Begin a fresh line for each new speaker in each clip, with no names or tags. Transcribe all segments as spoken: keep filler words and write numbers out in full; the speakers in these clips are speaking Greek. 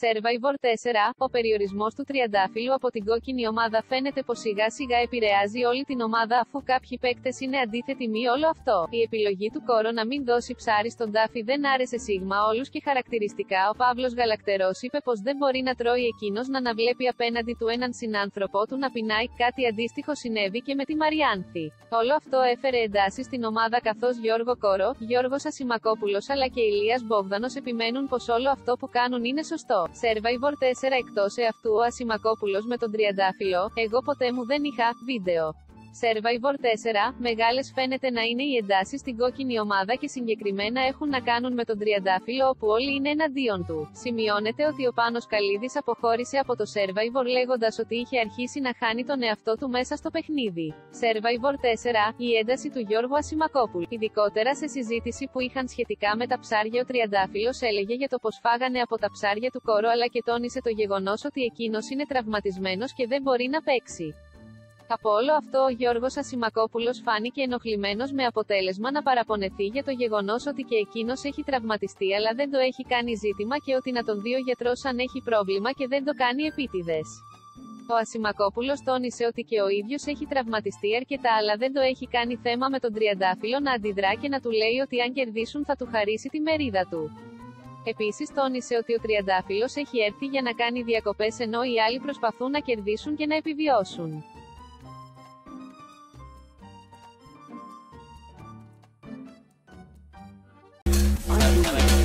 Survivor τέσσερα. Ο περιορισμός του τριαντάφυλλου από την κόκκινη ομάδα φαίνεται πως σιγά σιγά επηρεάζει όλη την ομάδα αφού κάποιοι παίκτες είναι αντίθετοι με όλο αυτό. Η επιλογή του Κόρο να μην δώσει ψάρι στον Ντάφι δεν άρεσε σίγμα όλους και χαρακτηριστικά ο Παύλος Γαλακτερός είπε πως δεν μπορεί να τρώει εκείνος να αναβλέπει απέναντι του έναν συνάνθρωπό του να πεινάει. Κάτι αντίστοιχο συνέβη και με τη Μαριάνθη. Όλο αυτό έφερε εντάσεις στην ομάδα καθώς Γιώργο Κόρο, Γιώργος Ασημακόπουλος αλλά και Ηλίας Μπογδάνος επιμένουν πως όλο αυτό που κάνουν είναι σωστό. Survivor τέσσερα. Εκτός εαυτού ο Ασημακόπουλος με τον τριαντάφυλλο, εγώ ποτέ μου δεν είχα, βίντεο. Survivor τέσσερα. Μεγάλες φαίνεται να είναι οι εντάσεις στην κόκκινη ομάδα και συγκεκριμένα έχουν να κάνουν με τον τριαντάφυλλο όπου όλοι είναι εναντίον του. Σημειώνεται ότι ο Πάνος Καλίδης αποχώρησε από το Survivor λέγοντας ότι είχε αρχίσει να χάνει τον εαυτό του μέσα στο παιχνίδι. Survivor τέσσερα. Η ένταση του Γιώργου Ασημακόπουλου. Ειδικότερα σε συζήτηση που είχαν σχετικά με τα ψάρια ο τριαντάφυλλος έλεγε για το πως φάγανε από τα ψάρια του Κόρο αλλά και τόνισε το γεγονός ότι εκείνος είναι τραυματισμένος και δεν μπορεί να παίξει. Από όλο αυτό ο Γιώργος Ασημακόπουλος φάνηκε ενοχλημένος με αποτέλεσμα να παραπονεθεί για το γεγονός ότι και εκείνος έχει τραυματιστεί αλλά δεν το έχει κάνει ζήτημα και ότι να τον δει ο γιατρός αν έχει πρόβλημα και δεν το κάνει επίτηδες. Ο Ασημακόπουλος τόνισε ότι και ο ίδιος έχει τραυματιστεί αρκετά αλλά δεν το έχει κάνει θέμα με τον τριαντάφυλλο να αντιδρά και να του λέει ότι αν κερδίσουν θα του χαρίσει τη μερίδα του. Επίσης τόνισε ότι ο τριαντάφυλλος έχει έρθει για να κάνει διακοπές ενώ οι άλλοι προσπαθούν να κερδίσουν και να επιβιώσουν.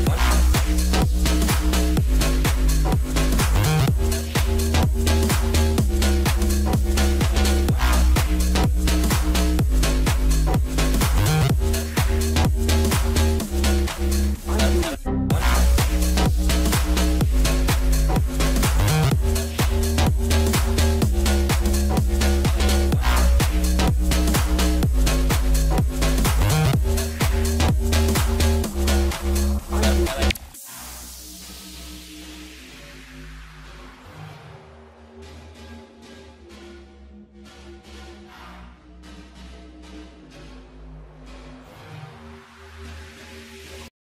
We'll be right back.